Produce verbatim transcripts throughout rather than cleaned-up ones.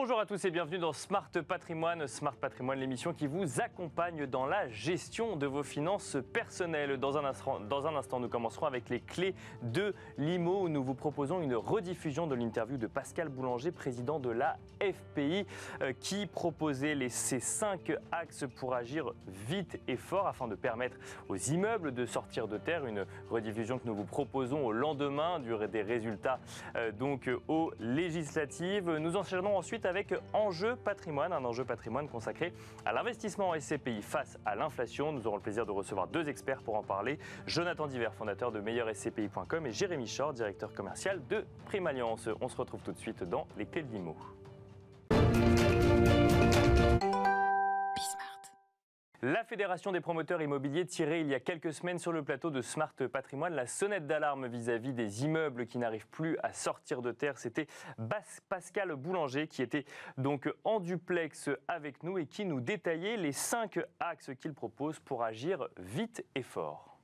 Bonjour à tous et bienvenue dans Smart Patrimoine. Smart Patrimoine, l'émission qui vous accompagne dans la gestion de vos finances personnelles. Dans un instant, dans un instant nous commencerons avec les clés de l'I M O où nous vous proposons une rediffusion de l'interview de Pascal Boulanger, président de la F P I, euh, qui proposait les, ces cinq axes pour agir vite et fort afin de permettre aux immeubles de sortir de terre. Une rediffusion que nous vous proposons au lendemain du, des résultats euh, donc aux législatives. Nous enchaînerons ensuite avec Enjeu Patrimoine, un enjeu patrimoine consacré à l'investissement en S C P I face à l'inflation. Nous aurons le plaisir de recevoir deux experts pour en parler. Jonathan Diver, fondateur de meilleur S C P I point com et Jérémy Shore, directeur commercial de Prime Alliance. On se retrouve tout de suite dans les clés de l'I M O. La Fédération des promoteurs immobiliers tirait il y a quelques semaines sur le plateau de Smart Patrimoine la sonnette d'alarme vis-à-vis des immeubles qui n'arrivent plus à sortir de terre. C'était Pascal Boulanger qui était donc en duplex avec nous et qui nous détaillait les cinq axes qu'il propose pour agir vite et fort.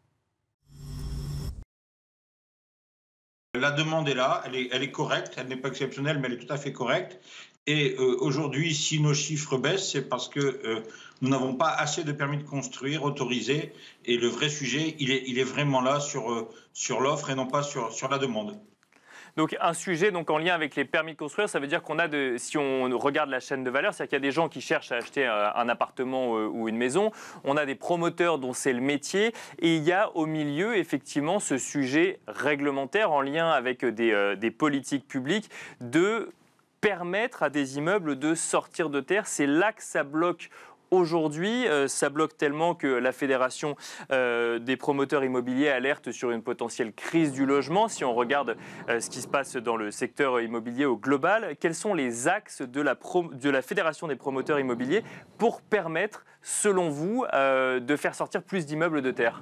La demande est là, elle est, elle est correcte, elle n'est pas exceptionnelle, mais elle est tout à fait correcte. Et euh, aujourd'hui, si nos chiffres baissent, c'est parce que euh, nous n'avons pas assez de permis de construire autorisés. Et le vrai sujet, il est, il est vraiment là sur, euh, sur l'offre et non pas sur, sur la demande. Donc un sujet donc en lien avec les permis de construire, ça veut dire qu'on a, de, si on regarde la chaîne de valeur, c'est-à-dire qu'il y a des gens qui cherchent à acheter un appartement ou une maison, on a des promoteurs dont c'est le métier, et il y a au milieu effectivement ce sujet réglementaire en lien avec des, euh, des politiques publiques de permettre à des immeubles de sortir de terre. C'est là que ça bloque aujourd'hui. Euh, ça bloque tellement que la Fédération euh, des promoteurs immobiliers alerte sur une potentielle crise du logement. Si on regarde euh, ce qui se passe dans le secteur immobilier au global, quels sont les axes de la, pro- de la Fédération des promoteurs immobiliers pour permettre, selon vous, euh, de faire sortir plus d'immeubles de terre ?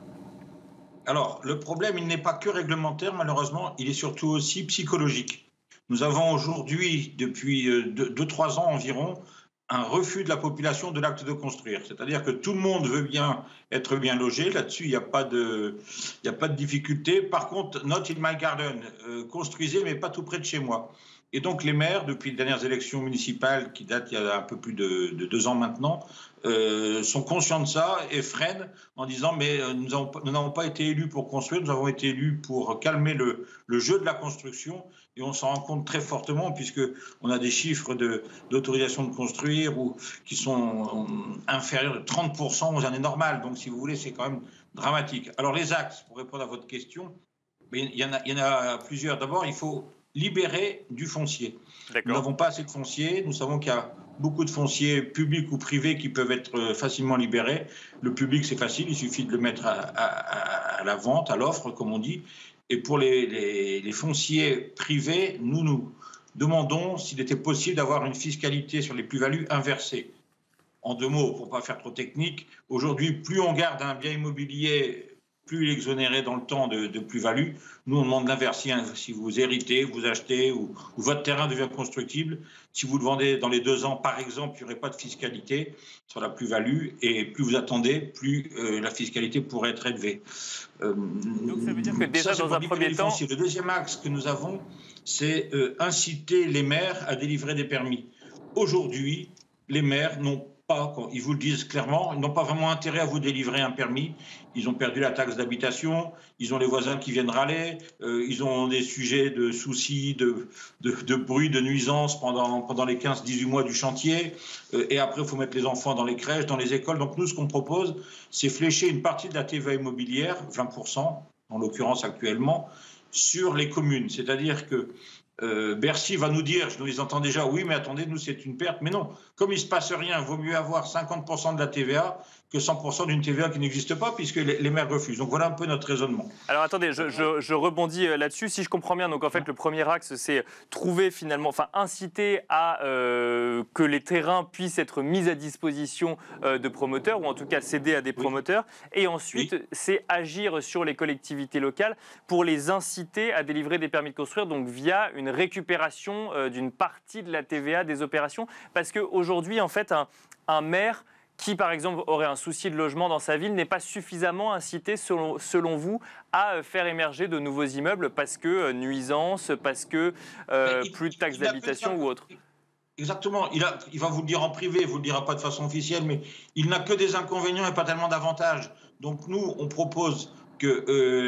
Alors, le problème, il n'est pas que réglementaire, malheureusement, il est surtout aussi psychologique. Nous avons aujourd'hui, depuis deux trois ans environ, un refus de la population de l'acte de construire. C'est-à-dire que tout le monde veut bien être bien logé. Là-dessus, il n'y a pas de, il n'y a pas de difficulté. Par contre, not in my garden, euh, construisez, mais pas tout près de chez moi. Et donc, les maires, depuis les dernières élections municipales, qui datent il y a un peu plus de, de deux ans maintenant, euh, sont conscients de ça et freinent en disant « mais nous n'avons pas été élus pour construire, nous avons été élus pour calmer le, le jeu de la construction ». Et on s'en rend compte très fortement puisqu'on a des chiffres de, d'autorisation de construire ou, qui sont inférieurs de trente pour cent aux années normales. Donc, si vous voulez, c'est quand même dramatique. Alors, les axes, pour répondre à votre question, mais il y en a, il y en a plusieurs. D'abord, il faut libérer du foncier. Nous n'avons pas assez de foncier. Nous savons qu'il y a beaucoup de fonciers publics ou privés qui peuvent être facilement libérés. Le public, c'est facile. Il suffit de le mettre à, à, à la vente, à l'offre, comme on dit. Et pour les, les, les fonciers privés, nous nous demandons s'il était possible d'avoir une fiscalité sur les plus-values inversée. En deux mots, pour ne pas faire trop technique, aujourd'hui, plus on garde un bien immobilier, plus il est exonéré dans le temps de, de plus-value. Nous, on demande l'inverse. Si vous héritez, vous achetez ou, ou votre terrain devient constructible, si vous le vendez dans les deux ans, par exemple, il n'y aurait pas de fiscalité sur la plus-value. Et plus vous attendez, plus euh, la fiscalité pourrait être élevée. Euh, Donc ça veut dire que déjà ça, dans un premier temps... Le deuxième axe que nous avons, c'est euh, inciter les maires à délivrer des permis. Aujourd'hui, les maires n'ont pas, ils vous le disent clairement, ils n'ont pas vraiment intérêt à vous délivrer un permis. Ils ont perdu la taxe d'habitation, ils ont les voisins qui viennent râler, euh, ils ont des sujets de soucis, de, de, de bruit, de nuisance pendant, pendant les quinze à dix-huit mois du chantier. Euh, et après, il faut mettre les enfants dans les crèches, dans les écoles. Donc nous, ce qu'on propose, c'est flécher une partie de la T V A immobilière, vingt pour cent en l'occurrence actuellement, sur les communes. C'est-à-dire que Euh, Bercy va nous dire, je nous les entends déjà, oui, mais attendez, nous, c'est une perte. Mais non, comme il ne se passe rien, il vaut mieux avoir cinquante pour cent de la T V A que cent pour cent d'une T V A qui n'existe pas, puisque les, les maires refusent. Donc voilà un peu notre raisonnement. Alors attendez, je, je, je rebondis là-dessus. Si je comprends bien, donc en fait, le premier axe, c'est trouver finalement, enfin inciter à euh, que les terrains puissent être mis à disposition euh, de promoteurs, ou en tout cas céder à des promoteurs. Oui. Et ensuite, oui. c'est agir sur les collectivités locales pour les inciter à délivrer des permis de construire, donc via une récupération euh, d'une partie de la T V A des opérations. Parce qu'aujourd'hui, en fait, un, un maire qui, par exemple, aurait un souci de logement dans sa ville n'est pas suffisamment incité, selon, selon vous, à faire émerger de nouveaux immeubles parce que euh, nuisance, parce que euh, plus de taxes d'habitation ou autre? Exactement. Il, a, il va vous le dire en privé, il ne vous le dira pas de façon officielle, mais il n'a que des inconvénients et pas tellement d'avantages. Donc nous, on propose que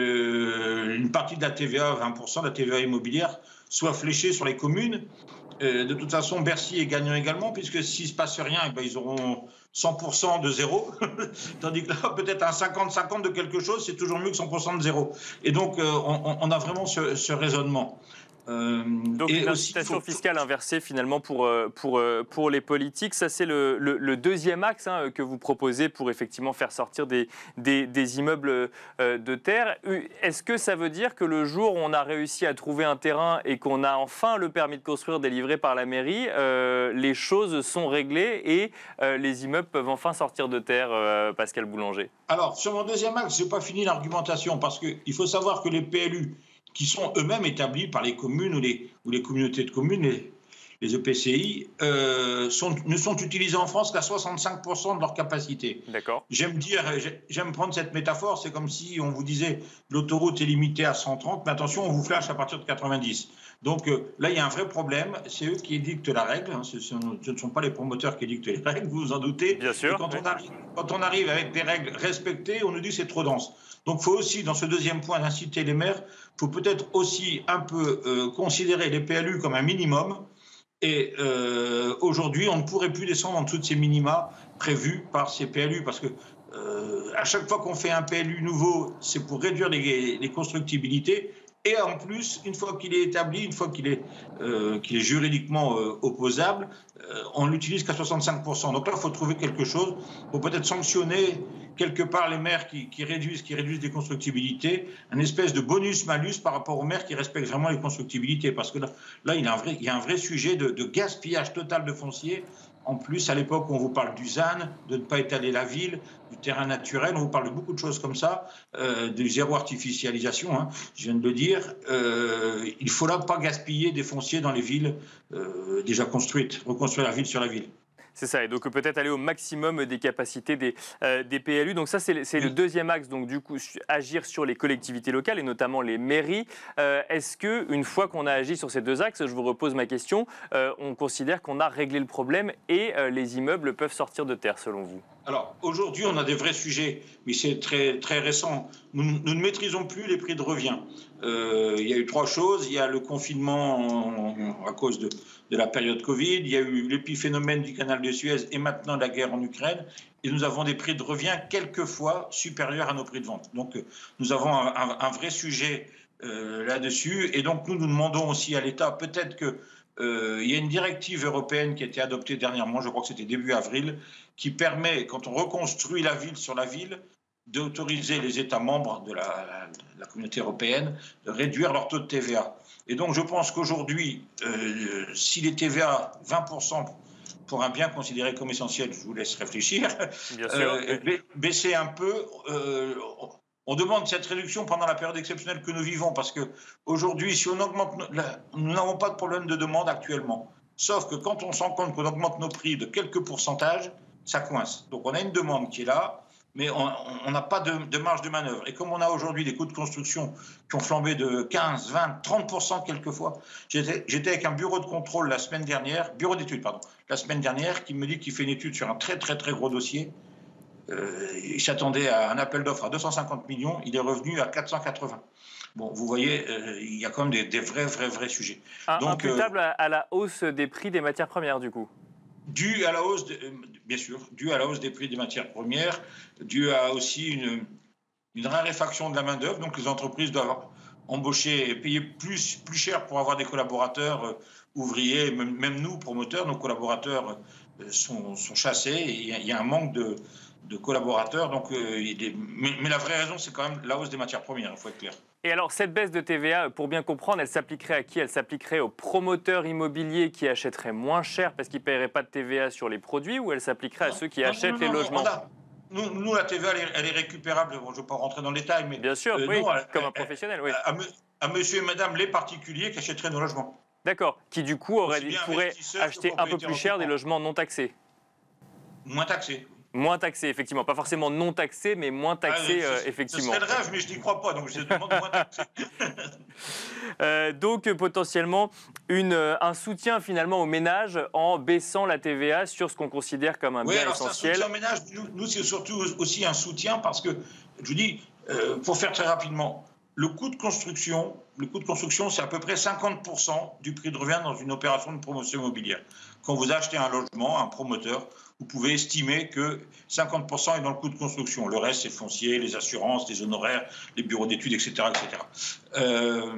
euh, une partie de la T V A, vingt pour cent de la T V A immobilière, soit fléchée sur les communes. Euh, de toute façon, Bercy est gagnant également, puisque s'il ne se passe rien, eh ben, ils auront cent pour cent de zéro. Tandis que là, peut-être un cinquante cinquante de quelque chose, c'est toujours mieux que cent pour cent de zéro. Et donc, euh, on, on a vraiment ce, ce raisonnement. Euh, Donc et une incitation faut... fiscale inversée finalement pour, pour, pour les politiques. Ça c'est le, le, le deuxième axe hein, que vous proposez pour effectivement faire sortir des, des, des immeubles de terre. Est-ce que ça veut dire que le jour où on a réussi à trouver un terrain et qu'on a enfin le permis de construire délivré par la mairie, euh, les choses sont réglées et euh, les immeubles peuvent enfin sortir de terre, euh, Pascal Boulanger? Alors sur mon deuxième axe, je n'ai pas fini l'argumentation parce qu'il faut savoir que les P L U qui sont eux-mêmes établis par les communes ou les, ou les communautés de communes, les, les E P C I, euh, sont, ne sont utilisés en France qu'à soixante-cinq pour cent de leur capacité. D'accord. J'aime dire, j'aime prendre cette métaphore, c'est comme si on vous disait l'autoroute est limitée à cent trente, mais attention, on vous flash à partir de quatre-vingt-dix. Donc euh, là, il y a un vrai problème, c'est eux qui édictent la règle, hein, ce, ce, ce ne sont pas les promoteurs qui édictent les règles, vous vous en doutez. Bien sûr. Et quand, oui. on arrive, quand on arrive avec des règles respectées, on nous dit que c'est trop dense. Donc il faut aussi, dans ce deuxième point d'inciter les maires, il faut peut-être aussi un peu euh, considérer les P L U comme un minimum. Et euh, aujourd'hui, on ne pourrait plus descendre en dessous de ces minima prévus par ces P L U. Parce que euh, à chaque fois qu'on fait un P L U nouveau, c'est pour réduire les, les constructibilités. Et en plus, une fois qu'il est établi, une fois qu'il est, euh, qu'il est juridiquement euh, opposable, euh, on l'utilise qu'à soixante-cinq pour cent. Donc là, il faut trouver quelque chose pour peut-être sanctionner quelque part les maires qui, qui, réduisent, qui réduisent les constructibilités, un espèce de bonus-malus par rapport aux maires qui respectent vraiment les constructibilités. Parce que là, là il, y a un vrai, il y a un vrai sujet de, de gaspillage total de foncier. En plus, à l'époque où on vous parle du Z A N, de ne pas étaler la ville, du terrain naturel, on vous parle de beaucoup de choses comme ça, euh, de zéro artificialisation, hein, je viens de le dire. Euh, il ne faut là pas gaspiller des fonciers dans les villes euh, déjà construites, reconstruire la ville sur la ville. C'est ça, et donc peut-être aller au maximum des capacités des, euh, des P L U. Donc ça, c'est oui. le deuxième axe, donc du coup, agir sur les collectivités locales et notamment les mairies. Euh, Est-ce qu'une fois qu'on a agi sur ces deux axes, je vous repose ma question, euh, on considère qu'on a réglé le problème et euh, les immeubles peuvent sortir de terre, selon vous? Alors, aujourd'hui, on a des vrais sujets, mais c'est très, très récent. Nous, nous ne maîtrisons plus les prix de revient. Euh, il y a eu trois choses. Il y a le confinement en, à cause de, de la période Covid. Il y a eu l'épiphénomène du canal de Suez et maintenant la guerre en Ukraine. Et nous avons des prix de revient quelquefois supérieurs à nos prix de vente. Donc, nous avons un, un, un vrai sujet euh, là-dessus. Et donc, nous nous demandons aussi à l'État, peut-être que Euh, il y a une directive européenne qui a été adoptée dernièrement, je crois que c'était début avril, qui permet, quand on reconstruit la ville sur la ville, d'autoriser les États membres de la, la, la communauté européenne de réduire leur taux de T V A. Et donc je pense qu'aujourd'hui, euh, si les T V A vingt pour cent pour un bien considéré comme essentiel, je vous laisse réfléchir, Bien sûr. Euh, baisser un peu... Euh, On demande cette réduction pendant la période exceptionnelle que nous vivons parce qu'aujourd'hui, si on augmente, nous n'avons pas de problème de demande actuellement. Sauf que quand on se rend compte qu'on augmente nos prix de quelques pourcentages, ça coince. Donc on a une demande qui est là, mais on n'a pas de, de marge de manœuvre. Et comme on a aujourd'hui des coûts de construction qui ont flambé de quinze, vingt, trente pour cent quelquefois, j'étais avec un bureau de contrôle la semaine dernière, bureau d'études, pardon, la semaine dernière, qui me dit qu'il fait une étude sur un très très très gros dossier. Euh, il s'attendait à un appel d'offres à deux cent cinquante millions, il est revenu à quatre cent quatre-vingts. Bon, vous voyez, euh, il y a quand même des, des vrais, vrais, vrais sujets. Un, Donc, imputable euh, à la hausse des prix des matières premières, du coup? Dû à la hausse, de, bien sûr, dû à la hausse des prix des matières premières, dû à aussi une, une raréfaction de la main-d'œuvre. Donc, les entreprises doivent embaucher et payer plus, plus cher pour avoir des collaborateurs euh, ouvriers, même, même nous, promoteurs, nos collaborateurs euh, sont, sont chassés et il y, il y a un manque de. de collaborateurs. Donc, euh, il est... mais, mais la vraie raison, c'est quand même la hausse des matières premières, il faut être clair. Et alors, cette baisse de T V A, pour bien comprendre, elle s'appliquerait à qui? Elle s'appliquerait aux promoteurs immobiliers qui achèteraient moins cher parce qu'ils ne paieraient pas de T V A sur les produits, ou elle s'appliquerait à ceux qui non, achètent non, non, les logements? a... nous, nous, la T V A, elle est, elle est récupérable. Bon, je ne vais pas rentrer dans le détail, mais... Bien sûr, euh, oui, non, elle, comme un professionnel, oui. À, à, à monsieur et madame les particuliers qui achèteraient nos logements. D'accord, qui du coup auraient, pourraient acheter un peu plus cher des logements non taxés. Moins taxés. Moins taxé, effectivement. Pas forcément non taxé, mais moins taxé, ah, euh, ce, effectivement. Ce serait le rêve, mais je n'y crois pas, donc je demande moins taxé. euh, donc, euh, potentiellement, une, euh, un soutien finalement aux ménages en baissant la T V A sur ce qu'on considère comme un oui, bien alors essentiel. c'est un soutien aux ménages. Nous, nous c'est surtout aussi un soutien parce que, je vous dis, euh, pour faire très rapidement, le coût de construction, le coût de construction, c'est à peu près cinquante pour cent du prix de revient dans une opération de promotion immobilière. Quand vous achetez un logement, un promoteur, vous pouvez estimer que cinquante pour cent est dans le coût de construction. Le reste, c'est foncier, les assurances, les honoraires, les bureaux d'études, et cetera, et cetera. Euh,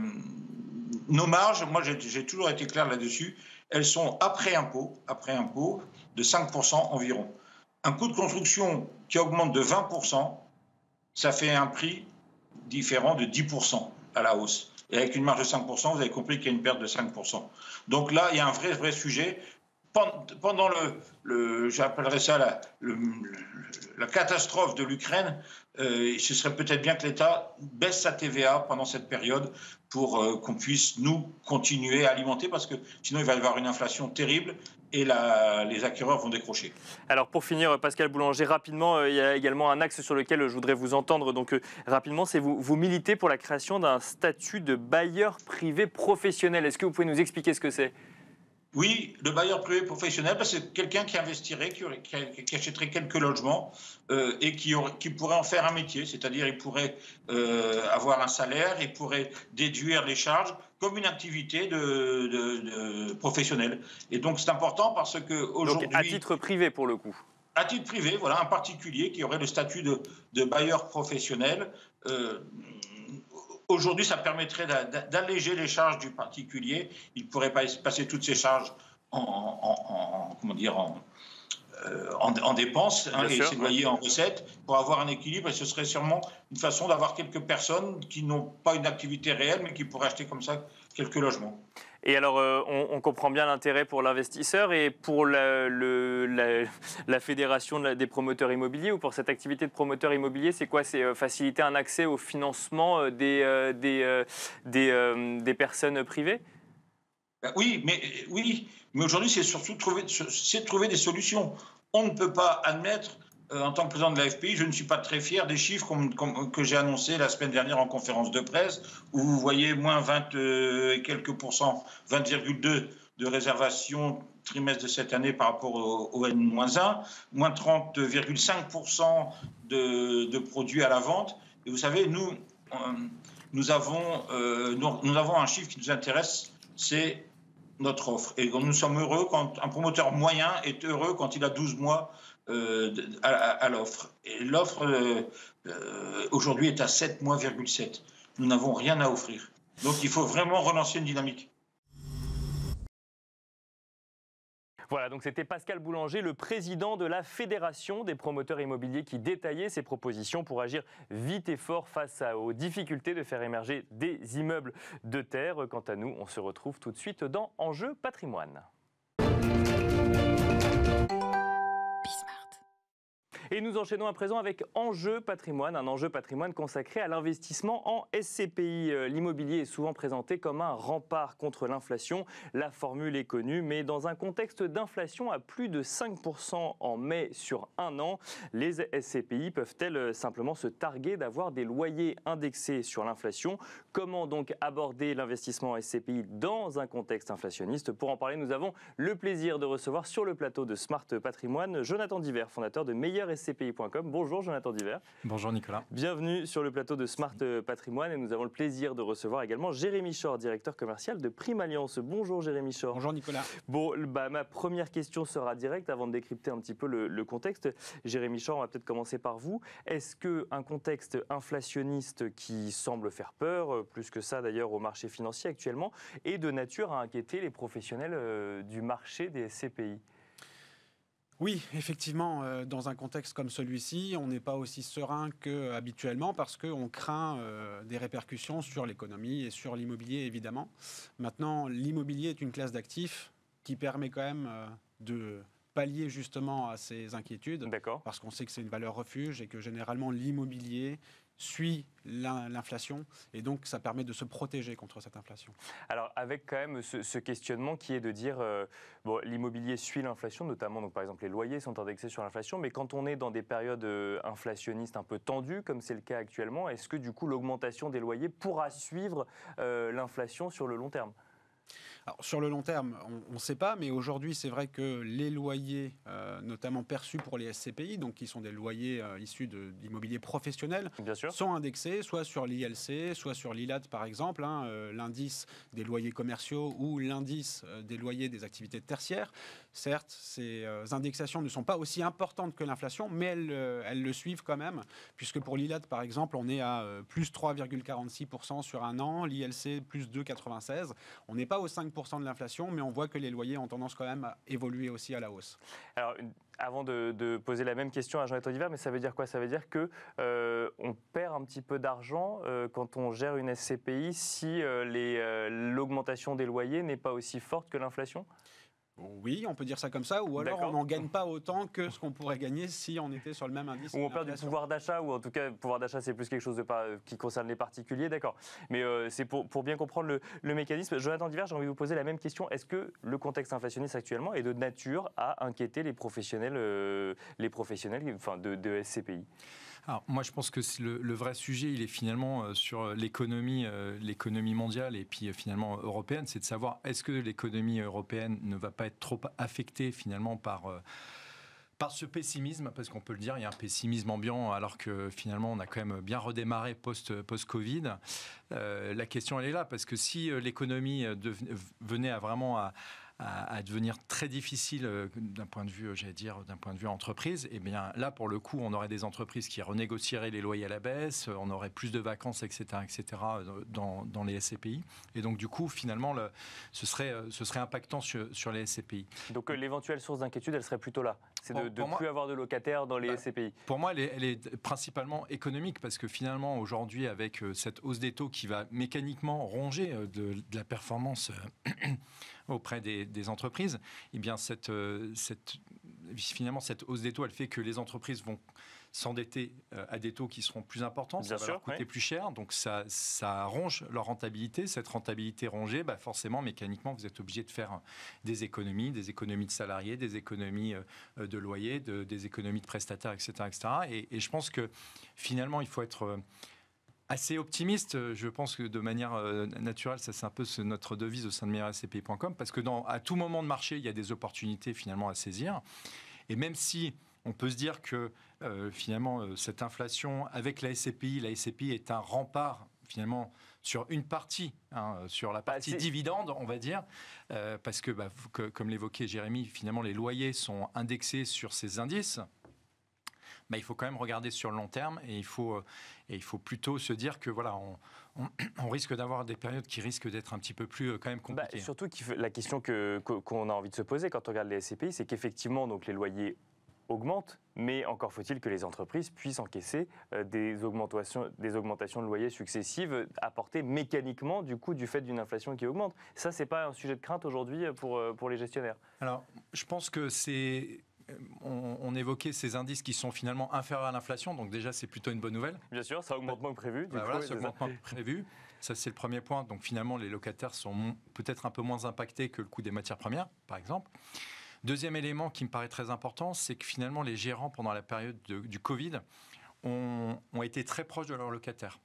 nos marges, moi j'ai toujours été clair là-dessus, elles sont après impôt, après impôt de cinq pour cent environ. Un coût de construction qui augmente de vingt pour cent, ça fait un prix différent de dix pour cent à la hausse. Et avec une marge de cinq pour cent, vous avez compris qu'il y a une perte de cinq pour cent. Donc là, il y a un vrai, vrai sujet. Pendant le, le j'appellerais ça la, le, la catastrophe de l'Ukraine, euh, ce serait peut-être bien que l'État baisse sa T V A pendant cette période pour euh, qu'on puisse, nous, continuer à alimenter, parce que sinon il va y avoir une inflation terrible et la, les acquéreurs vont décrocher. Alors pour finir, Pascal Boulanger, rapidement, euh, il y a également un axe sur lequel je voudrais vous entendre. Donc euh, rapidement, c'est vous, vous militez pour la création d'un statut de bailleur privé professionnel. Est-ce que vous pouvez nous expliquer ce que c'est ? Oui, le bailleur privé professionnel, c'est quelqu'un qui investirait, qui, aurait, qui, qui achèterait quelques logements euh, et qui, aurait, qui pourrait en faire un métier. C'est-à-dire, il pourrait euh, avoir un salaire, il pourrait déduire les charges comme une activité de, de, de professionnelle. Et donc, c'est important parce qu'aujourd'hui... Donc, à titre privé, pour le coup. À titre privé, voilà, un particulier qui aurait le statut de, de bailleur professionnel. Euh, Aujourd'hui, ça permettrait d'alléger les charges du particulier. Il pourrait passer toutes ses charges en, en, en comment dire, en, euh, en, en dépenses hein, et ses loyers en recettes pour avoir un équilibre. Et ce serait sûrement une façon d'avoir quelques personnes qui n'ont pas une activité réelle, mais qui pourraient acheter comme ça quelques logements. Et alors, euh, on, on comprend bien l'intérêt pour l'investisseur et pour la, le, la, la fédération de la, des promoteurs immobiliers ou pour cette activité de promoteur immobilier, c'est quoi? C'est euh, faciliter un accès au financement euh, des, euh, des, euh, des, euh, des personnes privées? Ben oui, mais, oui, mais aujourd'hui, c'est surtout trouver, c'est trouver des solutions. On ne peut pas admettre, euh, en tant que président de l'A F P I, je ne suis pas très fier des chiffres comme, comme, que j'ai annoncés la semaine dernière en conférence de presse, où vous voyez moins vingt et quelques pourcents, vingt virgule deux de réservation trimestre de cette année par rapport au, au N moins un, moins trente virgule cinq pour cent de, de produits à la vente. Et vous savez, nous, euh, nous, avons, euh, nous, nous avons un chiffre qui nous intéresse, c'est notre offre. Et nous sommes heureux quand un promoteur moyen est heureux quand il a douze mois euh, à, à, à l'offre. Et l'offre euh, euh, aujourd'hui est à sept mois virgule sept. Nous n'avons rien à offrir. Donc il faut vraiment relancer une dynamique. Voilà, donc c'était Pascal Boulanger, le président de la Fédération des promoteurs immobiliers qui détaillait ses propositions pour agir vite et fort face à, aux difficultés de faire émerger des immeubles de terre. Quant à nous, on se retrouve tout de suite dans Enjeu Patrimoine. Et nous enchaînons à présent avec Enjeu Patrimoine, un enjeu patrimoine consacré à l'investissement en S C P I. L'immobilier est souvent présenté comme un rempart contre l'inflation. La formule est connue, mais dans un contexte d'inflation à plus de cinq pour cent en mai sur un an, les S C P I peuvent-elles simplement se targuer d'avoir des loyers indexés sur l'inflation? Comment donc aborder l'investissement en S C P I dans un contexte inflationniste? Pour en parler, nous avons le plaisir de recevoir sur le plateau de Smart Patrimoine Jonathan Diver, fondateur de meilleur S C P I point com. Bonjour Jonathan Diver. Bonjour Nicolas. Bienvenue sur le plateau de Smart Patrimoine et nous avons le plaisir de recevoir également Jérémy Chor, directeur commercial de Prime Alliance. Bonjour Jérémy Chor. Bonjour Nicolas. Bon, bah, ma première question sera directe avant de décrypter un petit peu le, le contexte. Jérémy Chor, on va peut-être commencer par vous. Est-ce qu'un contexte inflationniste qui semble faire peur, plus que ça d'ailleurs au marché financier actuellement, est de nature à inquiéter les professionnels euh, du marché des S C P I ? Oui, effectivement, euh, dans un contexte comme celui-ci, on n'est pas aussi serein qu'habituellement parce qu'on craint euh, des répercussions sur l'économie et sur l'immobilier, évidemment. Maintenant, l'immobilier est une classe d'actifs qui permet quand même euh, de pallier justement à ces inquiétudes. D'accord. Parce qu'on sait que c'est une valeur refuge et que généralement l'immobilier suit l'inflation et donc ça permet de se protéger contre cette inflation. Alors avec quand même ce, ce questionnement qui est de dire euh, bon, l'immobilier suit l'inflation, notamment donc par exemple les loyers sont indexés sur l'inflation, mais quand on est dans des périodes euh, inflationnistes un peu tendues comme c'est le cas actuellement, est-ce que du coup l'augmentation des loyers pourra suivre euh, l'inflation sur le long terme ? Alors, sur le long terme, on ne sait pas, mais aujourd'hui, c'est vrai que les loyers, euh, notamment perçus pour les S C P I, donc qui sont des loyers euh, issus d'immobilier professionnel, Bien sûr. sont indexés soit sur l'I L C, soit sur l'I L A D par exemple, hein, euh, l'indice des loyers commerciaux ou l'indice euh, des loyers des activités tertiaires. Certes, ces euh, indexations ne sont pas aussi importantes que l'inflation, mais elles, euh, elles le suivent quand même, puisque pour l'I L A D par exemple, on est à euh, plus trois virgule quarante-six pour cent sur un an, l'I L C plus deux virgule quatre-vingt-seize. On n'est pas au cinq pour cent de l'inflation, mais on voit que les loyers ont tendance quand même à évoluer aussi à la hausse. Alors, avant de, de poser la même question à Jean-Yves Oliver, mais ça veut dire quoi ? Ça veut dire qu'on euh, perd un petit peu d'argent euh, quand on gère une S C P I si euh, les, euh, l'augmentation des loyers n'est pas aussi forte que l'inflation ? Oui, on peut dire ça comme ça, ou alors on n'en gagne pas autant que ce qu'on pourrait gagner si on était sur le même indice. Ou on perd du pouvoir d'achat, ou en tout cas, le pouvoir d'achat, c'est plus quelque chose de pas, qui concerne les particuliers, d'accord. Mais euh, c'est pour, pour bien comprendre le, le mécanisme. Jonathan Diver, j'ai envie de vous poser la même question. Est-ce que le contexte inflationniste actuellement est de nature à inquiéter les professionnels, euh, les professionnels enfin, de, de S C P I ? Alors, moi, je pense que le, le vrai sujet, il est finalement euh, sur l'économie, euh, l'économie mondiale et puis euh, finalement européenne. C'est de savoir est-ce que l'économie européenne ne va pas être trop affectée finalement par euh, par ce pessimisme, parce qu'on peut le dire, il y a un pessimisme ambiant, alors que finalement, on a quand même bien redémarré post, post-Covid. Euh, la question, elle est là, parce que si euh, l'économie dev, venait à vraiment à À, à devenir très difficile euh, d'un point de vue, j'allais dire, d'un point de vue entreprise, et bien là, pour le coup, on aurait des entreprises qui renégocieraient les loyers à la baisse, on aurait plus de vacances, et cetera, et cetera, dans, dans les S C P I. Et donc, du coup, finalement, le, ce, serait, ce serait impactant sur, sur les S C P I. Donc, euh, l'éventuelle source d'inquiétude, elle serait plutôt là. C'est de ne plus avoir de locataires dans les bah, S C P I. Pour moi, elle est, elle est principalement économique, parce que finalement, aujourd'hui, avec cette hausse des taux qui va mécaniquement ronger de, de la performance auprès des, des entreprises, eh bien cette, cette, finalement cette hausse des taux, elle fait que les entreprises vont s'endetter à des taux qui seront plus importants, Bien ça va sûr, leur coûter oui. plus cher, donc ça, ça ronge leur rentabilité. Cette rentabilité rongée, bah forcément, mécaniquement, vous êtes obligé de faire des économies, des économies de salariés, des économies de loyers, de, des économies de prestataires, et cetera, et cetera. Et, et je pense que finalement, il faut être assez optimiste. Je pense que de manière naturelle, ça c'est un peu notre devise au sein de meilleur S C P I point com, parce que dans, à tout moment de marché, il y a des opportunités finalement à saisir. Et même si on peut se dire que euh, finalement euh, cette inflation avec la S C P I, la S C P I est un rempart finalement sur une partie, hein, sur la partie bah, dividende, on va dire, euh, parce que, bah, que comme l'évoquait Jérémy, finalement les loyers sont indexés sur ces indices. Bah, il faut quand même regarder sur le long terme et il faut, et il faut plutôt se dire que voilà, on, on, on risque d'avoir des périodes qui risquent d'être un petit peu plus quand même compliquées. Bah, surtout que la question que, qu'on a envie de se poser quand on regarde les S C P I, c'est qu'effectivement donc, les loyers augmentent, mais encore faut-il que les entreprises puissent encaisser des augmentations, des augmentations de loyers successives apportées mécaniquement du coup du fait d'une inflation qui augmente. Ça, c'est pas un sujet de crainte aujourd'hui pour, pour les gestionnaires. Alors, je pense que c'est... On, on évoquait ces indices qui sont finalement inférieurs à l'inflation, donc déjà c'est plutôt une bonne nouvelle. Bien sûr, ça augmente moins que prévu. Bah voilà, ça augmente moins que prévu. Ça c'est le premier point. Donc finalement les locataires sont peut-être un peu moins impactés que le coût des matières premières, par exemple. Deuxième élément qui me paraît très important, c'est que finalement les gérants pendant la période de, du Covid ont, ont été très proches de leurs locataires.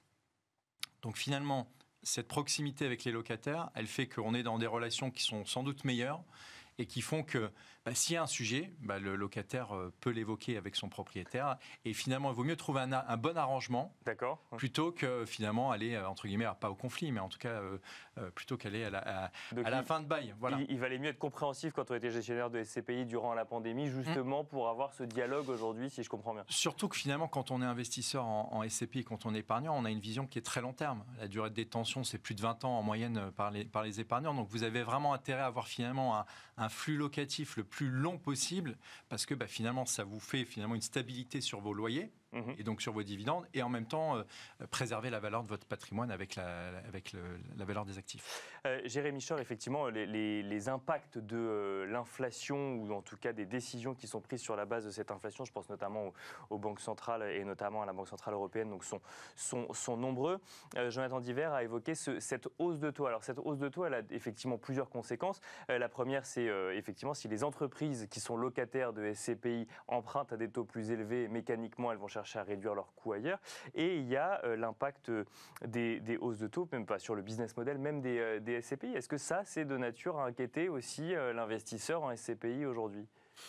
Donc finalement cette proximité avec les locataires, elle fait qu'on est dans des relations qui sont sans doute meilleures et qui font que bah, s'il y a un sujet, bah, le locataire euh, peut l'évoquer avec son propriétaire. Et finalement, il vaut mieux trouver un, un bon arrangement D'accord. plutôt que finalement aller, entre guillemets, alors, pas au conflit, mais en tout cas, euh, euh, plutôt qu'aller à la, à, à la il, fin de bail. Voilà. Il, il valait mieux être compréhensif quand on était gestionnaire de S C P I durant la pandémie, justement mmh. pour avoir ce dialogue aujourd'hui, si je comprends bien. Surtout que finalement, quand on est investisseur en, en S C P I, quand on est épargnant, on a une vision qui est très long terme. La durée de détention, c'est plus de vingt ans en moyenne par les, par les épargnants. Donc vous avez vraiment intérêt à avoir finalement un, un flux locatif le plus long possible, parce que bah, finalement, ça vous fait finalement une stabilité sur vos loyers. mmh. et donc sur vos dividendes, et en même temps euh, préserver la valeur de votre patrimoine avec la, avec le, la valeur des actifs. Euh, Jérémy Schor, effectivement, les, les, les impacts de euh, l'inflation, ou en tout cas des décisions qui sont prises sur la base de cette inflation, je pense notamment aux, aux banques centrales et notamment à la Banque centrale européenne, donc sont, sont, sont nombreux. Euh, Jonathan Diver a évoqué ce, cette hausse de taux. Alors cette hausse de taux, elle a effectivement plusieurs conséquences. Euh, la première, c'est euh, effectivement si les entreprises qui sont locataires de S C P I empruntent à des taux plus élevés, mécaniquement, elles vont chercher à réduire leurs coûts ailleurs. Et il y a euh, l'impact des, des hausses de taux, même pas sur le business model, même des, euh, des S C P I. Est-ce que ça, c'est de nature à inquiéter aussi euh, l'investisseur en S C P I aujourd'hui ?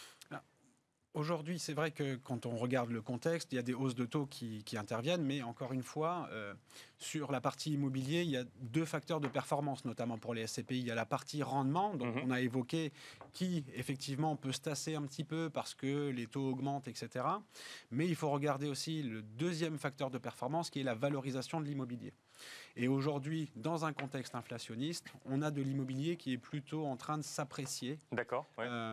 Aujourd'hui, c'est vrai que quand on regarde le contexte, il y a des hausses de taux qui, qui interviennent, mais encore une fois, euh, sur la partie immobilier, il y a deux facteurs de performance, notamment pour les S C P I. Il y a la partie rendement, dont mmh. on a évoqué, qui effectivement peut se tasser un petit peu parce que les taux augmentent, et cetera. Mais il faut regarder aussi le deuxième facteur de performance, qui est la valorisation de l'immobilier. Et aujourd'hui, dans un contexte inflationniste, on a de l'immobilier qui est plutôt en train de s'apprécier. D'accord. Ouais. Euh,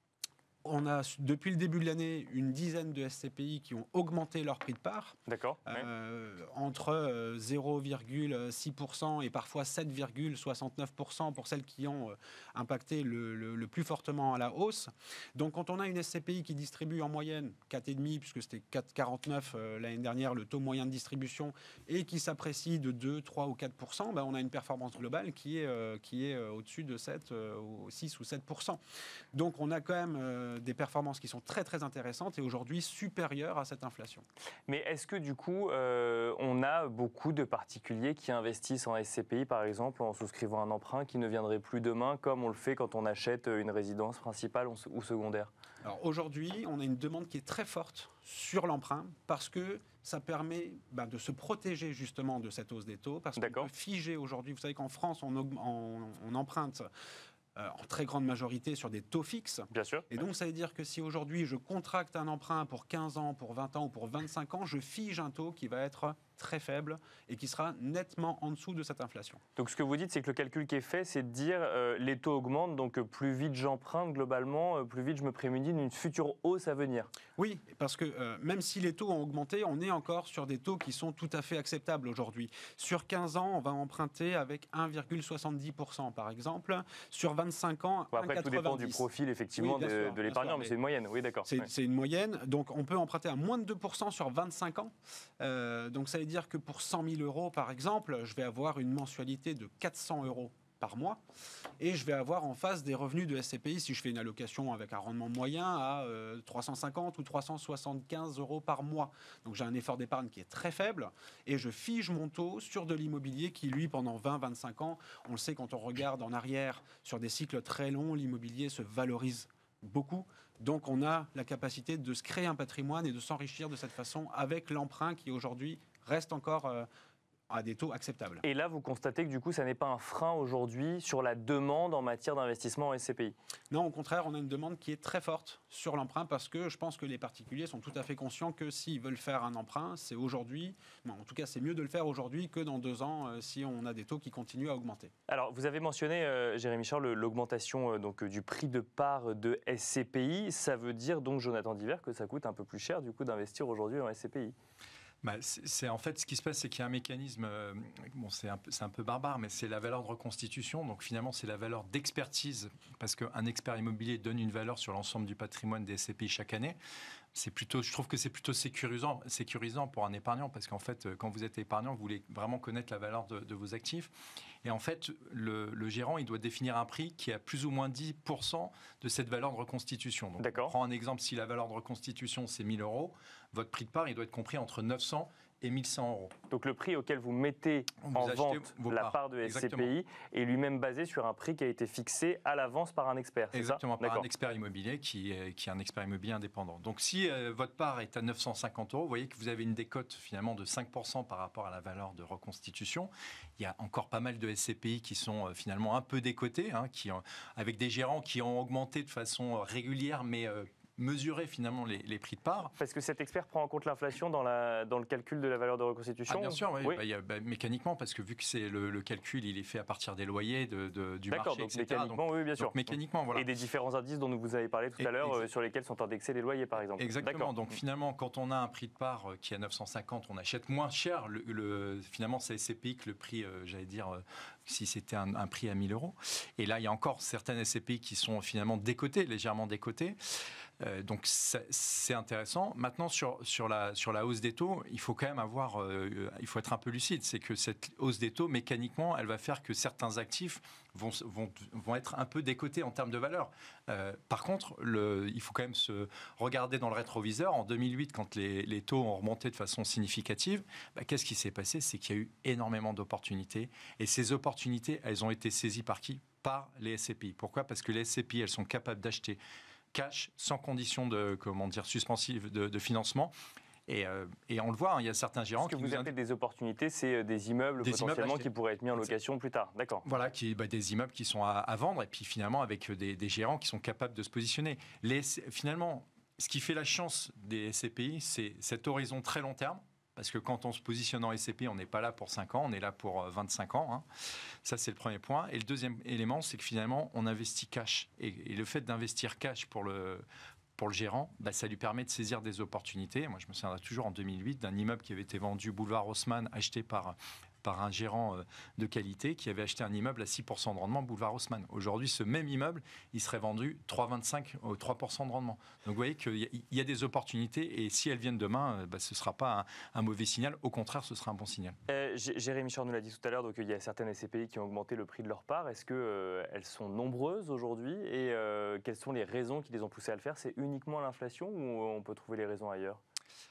On a, depuis le début de l'année, une dizaine de S C P I qui ont augmenté leur prix de part. D'accord. Euh, ouais. Entre zéro virgule six pour cent et parfois sept virgule soixante-neuf pour cent pour celles qui ont impacté le, le, le plus fortement à la hausse. Donc, quand on a une S C P I qui distribue en moyenne quatre virgule cinq, puisque c'était quatre virgule quarante-neuf euh, l'année dernière, le taux moyen de distribution, et qui s'apprécie de deux, trois ou quatre pour cent, ben, on a une performance globale qui est, euh, qui est euh, au-dessus de sept, euh, six ou sept pour cent. Donc, on a quand même... Euh, des performances qui sont très très intéressantes et aujourd'hui supérieures à cette inflation. Mais est-ce que du coup, euh, on a beaucoup de particuliers qui investissent en S C P I, par exemple, en souscrivant un emprunt qui ne viendrait plus demain, comme on le fait quand on achète une résidence principale ou secondaire ? Alors aujourd'hui, on a une demande qui est très forte sur l'emprunt parce que ça permet ben, de se protéger justement de cette hausse des taux, parce qu'on peut figer aujourd'hui. Vous savez qu'en France, on, on, on emprunte en très grande majorité sur des taux fixes. Bien sûr. Et donc, ça veut dire que si aujourd'hui, je contracte un emprunt pour quinze ans, pour vingt ans ou pour vingt-cinq ans, je fige un taux qui va être très faible et qui sera nettement en dessous de cette inflation. Donc, ce que vous dites, c'est que le calcul qui est fait, c'est de dire euh, les taux augmentent, donc plus vite j'emprunte globalement, euh, plus vite je me prémunis d'une future hausse à venir. Oui, parce que euh, même si les taux ont augmenté, on est encore sur des taux qui sont tout à fait acceptables aujourd'hui. Sur quinze ans, on va emprunter avec un virgule soixante-dix pour cent par exemple. Sur vingt-cinq ans, bon, après, un virgule quatre-vingt-dix. Tout dépend du profil effectivement oui, de, sûr, de l'épargnant, mais, mais c'est une moyenne. Oui, d'accord. C'est, ouais. c'est une moyenne. Donc, on peut emprunter à moins de deux pour cent sur vingt-cinq ans. Euh, donc, ça veut dire que pour cent mille euros, par exemple, je vais avoir une mensualité de quatre cents euros par mois et je vais avoir en face des revenus de S C P I si je fais une allocation avec un rendement moyen à euh, trois cent cinquante ou trois cent soixante-quinze euros par mois. Donc j'ai un effort d'épargne qui est très faible et je fige mon taux sur de l'immobilier qui, lui, pendant vingt à vingt-cinq ans, on le sait quand on regarde en arrière sur des cycles très longs, l'immobilier se valorise beaucoup. Donc on a la capacité de se créer un patrimoine et de s'enrichir de cette façon avec l'emprunt qui aujourd'hui reste encore euh, à des taux acceptables. Et là, vous constatez que du coup, ça n'est pas un frein aujourd'hui sur la demande en matière d'investissement en S C P I ? Non, au contraire, on a une demande qui est très forte sur l'emprunt parce que je pense que les particuliers sont tout à fait conscients que s'ils veulent faire un emprunt, c'est aujourd'hui, bon, en tout cas, c'est mieux de le faire aujourd'hui que dans deux ans euh, si on a des taux qui continuent à augmenter. Alors, vous avez mentionné, euh, Jérémy Schor, l'augmentation euh, donc, du prix de part de S C P I. Ça veut dire donc, Jonathan Diver, que ça coûte un peu plus cher du coup d'investir aujourd'hui en S C P I ? Bah, c'est, c'est, en fait, ce qui se passe, c'est qu'il y a un mécanisme, euh, bon, c'est un, peu, c'est un peu barbare, mais c'est la valeur de reconstitution. Donc finalement, c'est la valeur d'expertise, parce qu'un expert immobilier donne une valeur sur l'ensemble du patrimoine des S C P I chaque année. C'est plutôt, je trouve que c'est plutôt sécurisant, sécurisant pour un épargnant, parce qu'en fait, quand vous êtes épargnant, vous voulez vraiment connaître la valeur de, de vos actifs. Et en fait, le, le gérant, il doit définir un prix qui a plus ou moins dix pour cent de cette valeur de reconstitution. Donc, D'accord. On prend un exemple, si la valeur de reconstitution, c'est mille euros, votre prix de part, il doit être compris entre neuf cents et mille cent euros. Donc le prix auquel vous mettez vous en vente la parts. part de S C P I Exactement. Est lui-même basé sur un prix qui a été fixé à l'avance par un expert, c'est Exactement, ça par D'accord. un expert immobilier qui est, qui est un expert immobilier indépendant. Donc si euh, votre part est à neuf cent cinquante euros, vous voyez que vous avez une décote finalement de cinq pour cent par rapport à la valeur de reconstitution. Il y a encore pas mal de S C P I qui sont euh, finalement un peu décotés, hein, qui ont, avec des gérants qui ont augmenté de façon régulière, mais... Euh, mesurer finalement les, les prix de part. Parce que cet expert prend en compte l'inflation dans, la, dans le calcul de la valeur de reconstitution. Ah, bien sûr, oui. oui. Bah, y a, bah, mécaniquement, parce que vu que c'est le, le calcul, il est fait à partir des loyers, de, de, du marché, donc et cetera. Mécaniquement, donc, oui, bien sûr. Donc, mécaniquement, voilà. Et des différents indices dont vous avez parlé tout Et, à l'heure, exa- euh, sur lesquels sont indexés les loyers, par exemple. Exactement. Donc finalement, quand on a un prix de part qui est à neuf cent cinquante, on achète moins cher. Le, le, finalement, c'est S C P I que le prix, euh, j'allais dire, euh, si c'était un, un prix à mille euros. Et là, il y a encore certaines S C P I qui sont finalement décotées, légèrement décotées. Euh, donc c'est intéressant. Maintenant, sur, sur, la, sur la hausse des taux, il faut quand même avoir, euh, il faut être un peu lucide. C'est que cette hausse des taux, mécaniquement, elle va faire que certains actifs vont, vont, vont être un peu décotés en termes de valeur. Euh, par contre, le, il faut quand même se regarder dans le rétroviseur. En deux mille huit, quand les, les taux ont remonté de façon significative, bah, qu'est-ce qui s'est passé? C'est qu'il y a eu énormément d'opportunités. Et ces opportunités, elles ont été saisies par qui? Par les S C P I. Pourquoi? Parce que les S C P I, elles sont capables d'acheter cash, sans condition de, comment dire, suspensive de, de financement. Et, euh, et on le voit, hein, il y a certains gérants Ce que qui vous nous appelez des opportunités, c'est des immeubles Des potentiellement immeubles qui pourraient être mis en location plus tard. D'accord. Voilà, qui, bah, des immeubles qui sont à, à vendre, et puis finalement avec des, des gérants qui sont capables de se positionner. Les, finalement, ce qui fait la chance des S C P I, c'est cet horizon très long terme. Parce que quand on se positionne en S C P I, on n'est pas là pour cinq ans, on est là pour vingt-cinq ans. Hein. Ça, c'est le premier point. Et le deuxième élément, c'est que finalement, on investit cash. Et, et le fait d'investir cash pour le, pour le gérant, bah, ça lui permet de saisir des opportunités. Moi, je me souviendrai toujours en deux mille huit d'un immeuble qui avait été vendu boulevard Haussmann, acheté par... par un gérant de qualité qui avait acheté un immeuble à six pour cent de rendement, boulevard Haussmann. Aujourd'hui, ce même immeuble, il serait vendu trois virgule vingt-cinq, trois pour cent de rendement. Donc vous voyez qu'il y a des opportunités et si elles viennent demain, bah, ce ne sera pas un, un mauvais signal. Au contraire, ce sera un bon signal. Euh, Jérémy Chor nous l'a dit tout à l'heure, donc il y a certaines S C P I qui ont augmenté le prix de leur part. Est-ce qu'elles euh, sont nombreuses aujourd'hui et euh, quelles sont les raisons qui les ont poussées à le faire? C'est uniquement l'inflation ou on peut trouver les raisons ailleurs?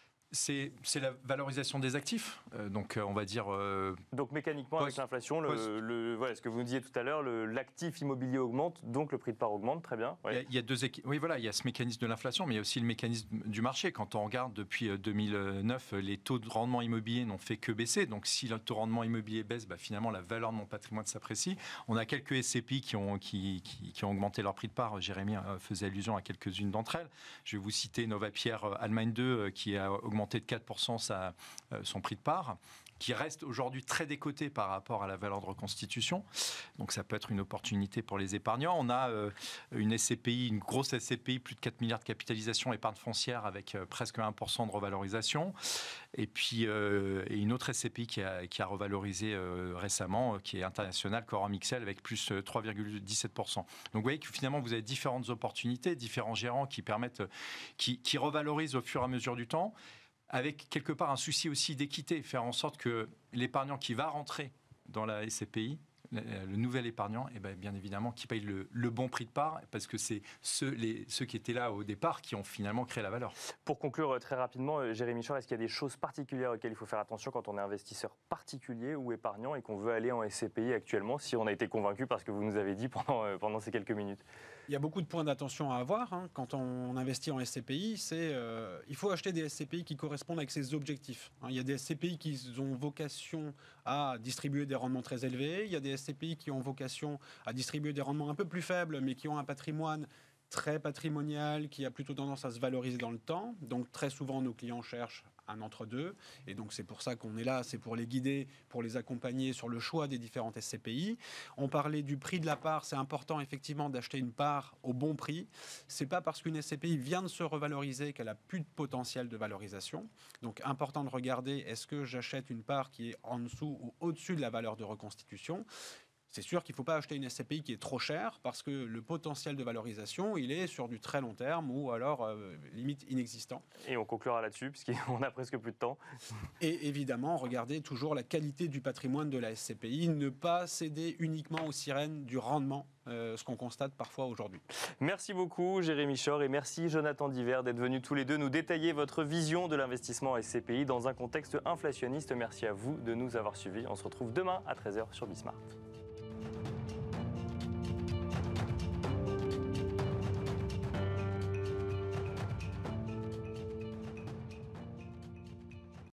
C'est la valorisation des actifs. Euh, donc, euh, on va dire... Euh, donc, mécaniquement, post, avec l'inflation, le, le, voilà, ce que vous nous disiez tout à l'heure, l'actif immobilier augmente, donc le prix de part augmente, très bien. Ouais. Il, y a, il y a deux oui, voilà, il y a ce mécanisme de l'inflation, mais il y a aussi le mécanisme du marché. Quand on regarde depuis deux mille neuf, les taux de rendement immobilier n'ont fait que baisser. Donc, si le taux de rendement immobilier baisse, bah, finalement, la valeur de mon patrimoine s'apprécie. On a quelques S C P I qui ont, qui, qui, qui ont augmenté leur prix de part. Jérémy faisait allusion à quelques-unes d'entre elles. Je vais vous citer Novapierre Allemagne deux, qui a augmenté de quatre pour cent Sa, euh, son prix de part, qui reste aujourd'hui très décoté par rapport à la valeur de reconstitution. Donc ça peut être une opportunité pour les épargnants. On a euh, une S C P I, une grosse S C P I, plus de quatre milliards de capitalisation épargne foncière avec euh, presque un pour cent de revalorisation. Et puis euh, et une autre S C P I qui a, qui a revalorisé euh, récemment, euh, qui est internationale, Corum X L, avec plus euh, trois virgule dix-sept pour cent. Donc vous voyez que finalement vous avez différentes opportunités, différents gérants qui permettent, euh, qui, qui revalorisent au fur et à mesure du temps, avec quelque part un souci aussi d'équité, faire en sorte que l'épargnant qui va rentrer dans la S C P I, le nouvel épargnant, eh bien, bien évidemment, qui paye le, le bon prix de part, parce que c'est ceux, les, ceux qui étaient là au départ qui ont finalement créé la valeur. Pour conclure très rapidement, Jérémy Chor, est-ce qu'il y a des choses particulières auxquelles il faut faire attention quand on est investisseur particulier ou épargnant et qu'on veut aller en S C P I actuellement, si on a été convaincu par ce que vous nous avez dit pendant, euh, pendant ces quelques minutes? Il y a beaucoup de points d'attention à avoir hein, quand on investit en S C P I. C'est, euh, il faut acheter des S C P I qui correspondent avec ses objectifs. Hein, il y a des S C P I qui ont vocation à distribuer des rendements très élevés. Il y a des S C P I qui ont vocation à distribuer des rendements un peu plus faibles, mais qui ont un patrimoine très patrimonial, qui a plutôt tendance à se valoriser dans le temps. Donc très souvent, nos clients cherchent un entre-deux. Et donc c'est pour ça qu'on est là, c'est pour les guider, pour les accompagner sur le choix des différentes S C P I. On parlait du prix de la part, c'est important effectivement d'acheter une part au bon prix. C'est pas parce qu'une S C P I vient de se revaloriser qu'elle a plus de potentiel de valorisation. Donc important de regarder, est-ce que j'achète une part qui est en dessous ou au-dessus de la valeur de reconstitution? C'est sûr qu'il ne faut pas acheter une S C P I qui est trop chère parce que le potentiel de valorisation, il est sur du très long terme ou alors euh, limite inexistant. Et on conclura là-dessus puisqu'on a presque plus de temps. Et évidemment, regardez toujours la qualité du patrimoine de la S C P I, ne pas céder uniquement aux sirènes du rendement, euh, ce qu'on constate parfois aujourd'hui. Merci beaucoup Jérémy Chor et merci Jonathan Diver d'être venus tous les deux nous détailler votre vision de l'investissement en S C P I dans un contexte inflationniste. Merci à vous de nous avoir suivis. On se retrouve demain à treize heures sur Bismart.